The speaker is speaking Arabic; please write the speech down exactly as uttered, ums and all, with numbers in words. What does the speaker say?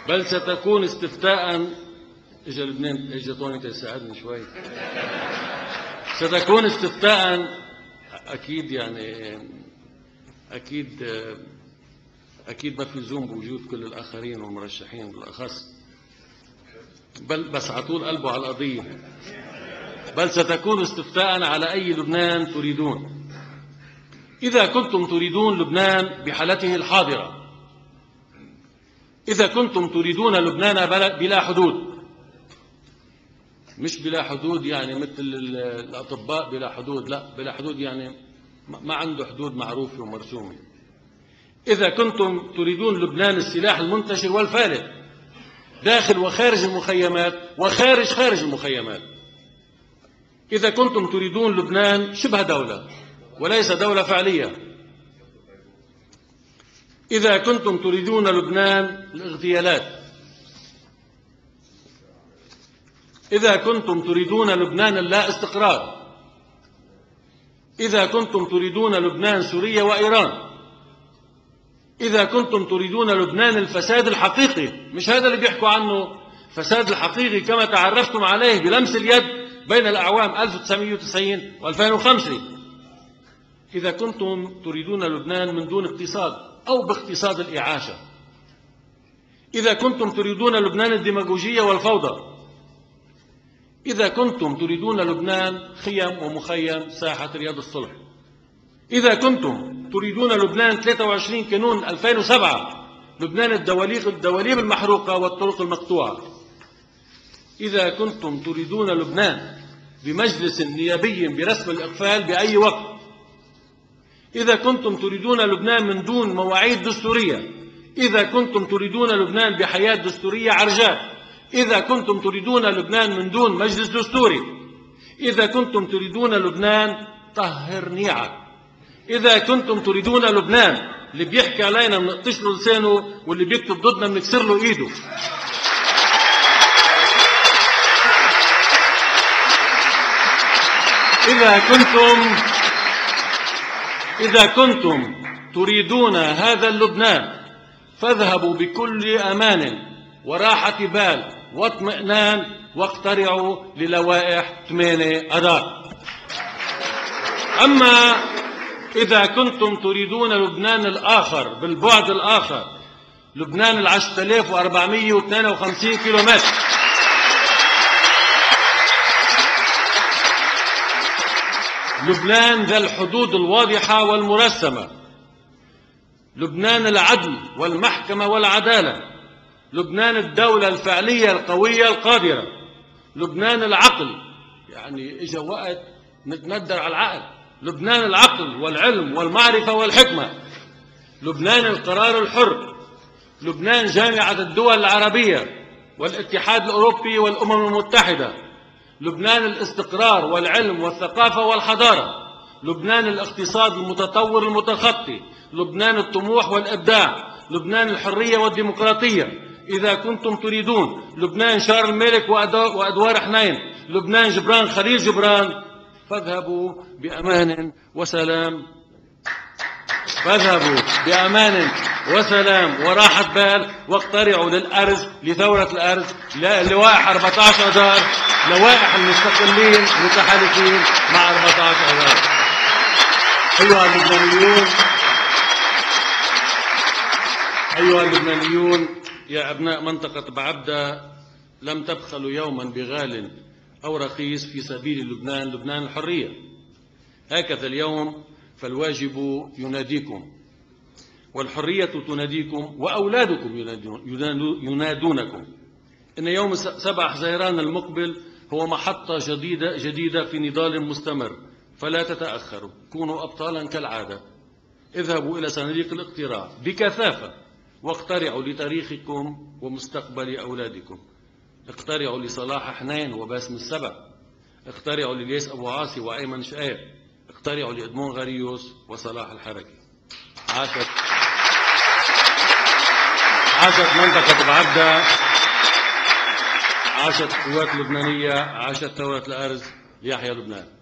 بل ستكون استفتاء. اجى لبنان، اجى طوني تساعدني شوي. ستكون استفتاء اكيد، يعني اكيد اكيد ما في لزوم بوجود كل الاخرين والمرشحين بالاخص، بل بس على طول قلبه على القضيه. بل ستكون استفتاء على اي لبنان تريدون. اذا كنتم تريدون لبنان بحالته الحاضره، اذا كنتم تريدون لبنان بلا حدود، مش بلا حدود يعني مثل الأطباء بلا حدود، لا، بلا حدود يعني ما عنده حدود معروفة ومرسومة. إذا كنتم تريدون لبنان السلاح المنتشر والفالت داخل وخارج المخيمات وخارج خارج المخيمات، إذا كنتم تريدون لبنان شبه دولة وليس دولة فعلية، إذا كنتم تريدون لبنان الاغتيالات، إذا كنتم تريدون لبنان اللا استقرار، إذا كنتم تريدون لبنان سوريا وإيران، إذا كنتم تريدون لبنان الفساد الحقيقي، مش هذا اللي بيحكوا عنه، الفساد الحقيقي كما تعرفتم عليه بلمس اليد بين الأعوام ألف وتسعمئة وتسعين وألفين وخمسة، إذا كنتم تريدون لبنان من دون اقتصاد أو باقتصاد الإعاشة، إذا كنتم تريدون لبنان الديماغوجية والفوضى، إذا كنتم تريدون لبنان خيم ومخيم ساحة رياض الصلح، إذا كنتم تريدون لبنان ثلاثة وعشرين كانون ألفين وسبعة، لبنان الدواليب الدواليب المحروقة والطرق المقطوعة، إذا كنتم تريدون لبنان بمجلس نيابي برسم الإقفال بأي وقت، إذا كنتم تريدون لبنان من دون مواعيد دستورية، إذا كنتم تريدون لبنان بحياة دستورية عرجاء، إذا كنتم تريدون لبنان من دون مجلس دستوري، إذا كنتم تريدون لبنان طهر نيعك، إذا كنتم تريدون لبنان اللي بيحكي علينا بنقطش له لسانه واللي بيكتب ضدنا بنكسر له إيده، إذا كنتم إذا كنتم تريدون هذا اللبنان فاذهبوا بكل أمان وراحة بال واطمئنان واقترعوا للوائح ثمانية أذار. أما إذا كنتم تريدون لبنان الآخر بالبعد الآخر، لبنان العشرة آلاف وأربعمئة واثنين وخمسين كيلومتر، لبنان ذا الحدود الواضحة والمرسمة، لبنان العدل والمحكمة والعدالة، لبنان الدولة الفعلية القوية القادرة، لبنان العقل، يعني إجا وقت نتندر على العقل، لبنان العقل والعلم والمعرفة والحكمة، لبنان القرار الحر، لبنان جامعة الدول العربية والاتحاد الأوروبي والأمم المتحدة، لبنان الاستقرار والعلم والثقافة والحضارة، لبنان الاقتصاد المتطور المتخطي، لبنان الطموح والإبداع، لبنان الحرية والديمقراطية. إذا كنتم تريدون لبنان شارل الملك وأدوار حنين، لبنان جبران خليل جبران، فاذهبوا بأمان وسلام، فاذهبوا بأمان وسلام وراحة بال واقترعوا للأرز لثورة الأرز لوائح أربعة عشر أذار، لوائح المستقلين متحالفين مع أربعة عشر أذار. أيها اللبنانيون، أيها اللبنانيون يا أبناء منطقة بعبدة، لم تبخلوا يوما بغال أو رخيص في سبيل لبنان، لبنان الحرية. هكذا اليوم فالواجب يناديكم والحرية تناديكم وأولادكم ينادونكم. إن يوم سبعة حزيران المقبل هو محطة جديدة جديدة في نضال مستمر، فلا تتأخروا، كونوا أبطالا كالعادة، اذهبوا إلى صناديق الاقتراع بكثافة واقترعوا لتاريخكم ومستقبل أولادكم. اقترعوا لصلاح حنين وباسم السبع، اقترعوا للياس أبو عاصي وأيمن شقيق، اقترعوا لإدمون غريوس وصلاح الحركي. عاشت عاشت منطقة بعبدة، عاشت قوات لبنانية، عاشت ثورة الأرز، يحيى لبنان.